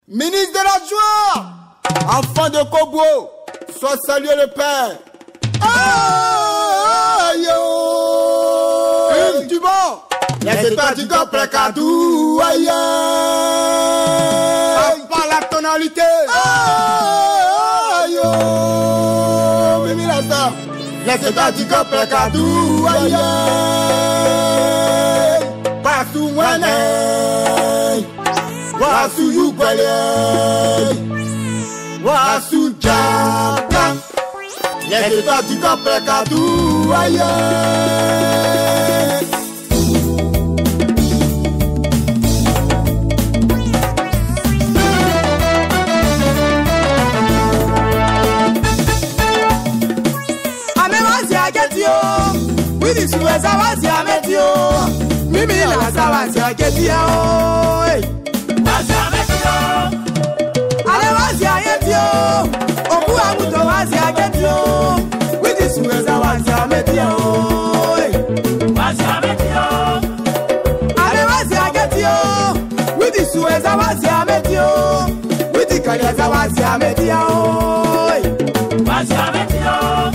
Ministre de la joie, enfant de Kobo, sois salué le Père. Aïe, du bon, laisse-toi du corps précadou, aïe, par la tonalité. Aïe, Mimi la star, laisse-toi du corps précadou, aïe, partout moi, Wasu Yukwale, Wasu Jaka, laisse-toi du corps précadou, aïe. We this was our Metio. Mimi la Savazia get you. Ale wazia yetio. Oku amuto wazia get you. We this was our Metio. Wazia metio. Ale wazia get you. We this was our Metio. We the Kalia Savazia Metio. Wazia metio.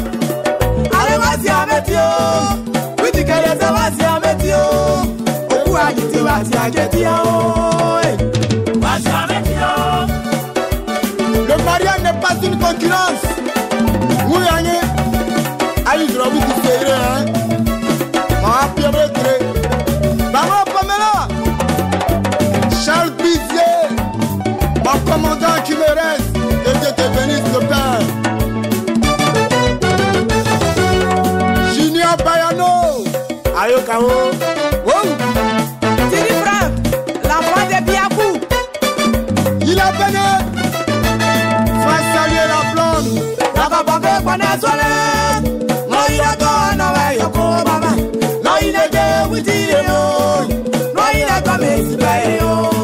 We the Kalia Savazia Metio. Oku agiti wazia get you. Le mariage n'est pas une concurrence. Vous gagnez. Allez, je l'ai dit serré, hein. Ma pierre retré. Maman Pamela. Charles Bizier. Mon commandant qui me reste. Et Dieu te bénisse le Père. Junior Bayano. Ayo Kao. Wow. Thierry Franck. L'enfant de Biabou. Il a venu. Saluer la blonde. La capaque bonne soirée. No il a gone away your baba. No il est de with you. No il a come is bay.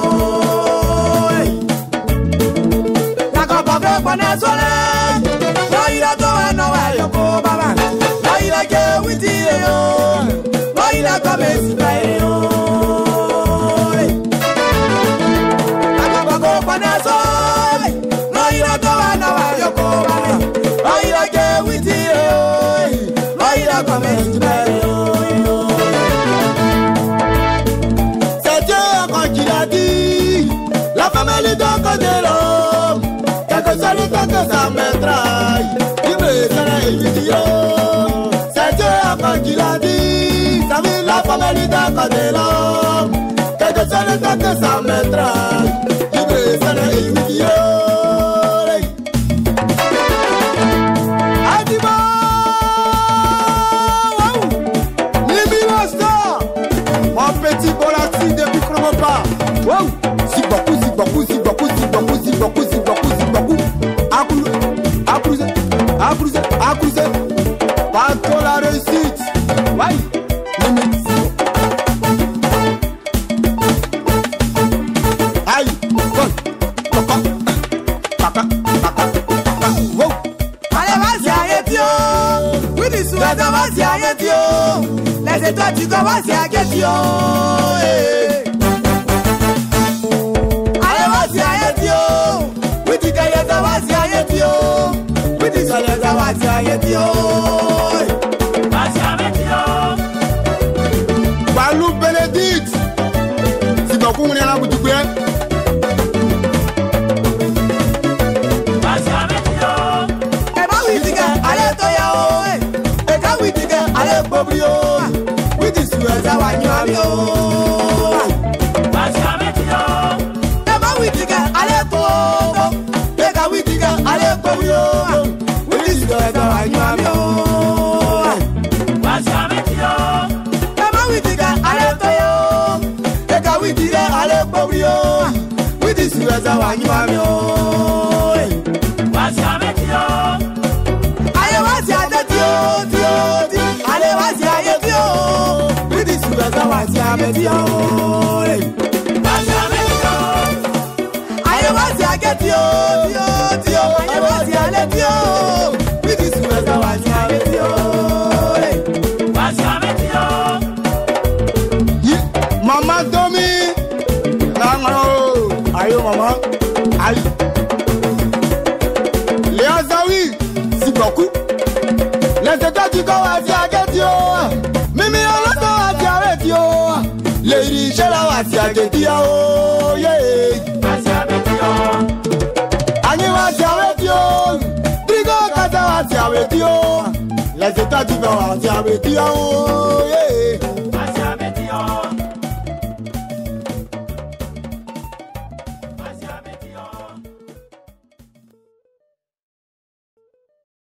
La capaque bonne soirée. No il a gone away your baba. No il est de with you. No il a come is bay. La capaque bonne soirée. No il a gone away your baba. No il a get with you. No il a come is bay. C'est Dieu quand il a dit. La famille donc de l'homme. Quelque soit le temps que ça me traille. Il me sera idiot. C'est Dieu quand il a dit. Ça veut la famille donc de l'homme. Quelque soit le temps que ça me traille. Il me sera idiot. Petit bolati depuis Chromopa. Wow! Si beaucoup. Accruser. Pas trop la réussite. Ouais. Aïe. Papa. Wow. Allez, vas-y, arrête-yo. Oui, dis souvent, vas-y, arrête-yo. Les étoiles du corps, vas-y, arrête-yo. Allez, vas-y, arrête-yo. Oui, dis que les vas-y, arrête-yo. Oui, dis que les vas-y, arrête-yo. Vas-y, arrête-yo. Balou Bénédicte. Si beaucoup on est là, vous dites quoi? Vas-y, arrête-yo. Eh ben oui, dis que allez, toi, eh ben oui, dis que allez, Bobrio. Oui, dis que les vas-y, arrête-yo. Vas-y, arrête-yo. Eh ben oui, dis que allez, Bobo. Eh ben oui, dis que allez, Bobrio. Oui, dis que les vas-y, arrête-yo. Vas-y, arrête-yo. Eh ben oui, dis que allez, toi. Eh ben oui, dis que allez, Bobrio. Oui, dis que les vas-y, arrête-yo. Vas-y, arrête-yo. Allez, vas-y, arrête-yo. Allez, vas-y, arrête-yo. Oui, dis que les vas-y, arrête-yo. Vas-y, arrête-yo. Allez, vas-y, arrête-yo. Allez, vas-y, arrête-yo. Oui, dis que les vas-y, arrête-yo. Vas-y, arrête-yo. Maman Domi. Ayo, maman. Aïe. Les Azaouis, c'est beaucoup. Les États du corps à Diagetio. Mimi Oloto à Diagetio. Les riches là à Diagetio. Yeah. Ani à Diagetio. Trigo Kata à Diagetio. Les États du corps à Diagetio. Yeah.